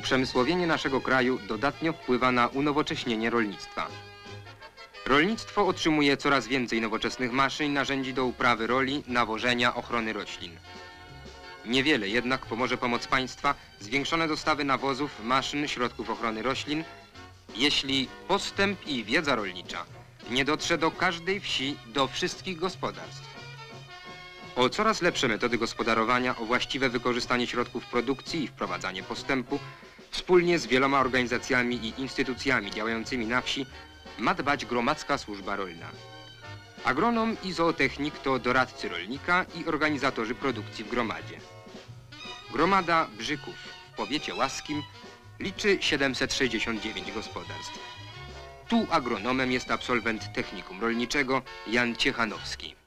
Uprzemysłowienie naszego kraju dodatnio wpływa na unowocześnienie rolnictwa. Rolnictwo otrzymuje coraz więcej nowoczesnych maszyn i narzędzi do uprawy roli, nawożenia, ochrony roślin. Niewiele jednak pomoże pomoc państwa, zwiększone dostawy nawozów, maszyn, środków ochrony roślin, jeśli postęp i wiedza rolnicza nie dotrze do każdej wsi, do wszystkich gospodarstw. O coraz lepsze metody gospodarowania, o właściwe wykorzystanie środków produkcji i wprowadzanie postępu, wspólnie z wieloma organizacjami i instytucjami działającymi na wsi, ma dbać Gromadzka Służba Rolna. Agronom i zootechnik to doradcy rolnika i organizatorzy produkcji w gromadzie. Gromada Brzyków w powiecie łaskim liczy 769 gospodarstw. Tu agronomem jest absolwent technikum rolniczego Jan Ciechanowski.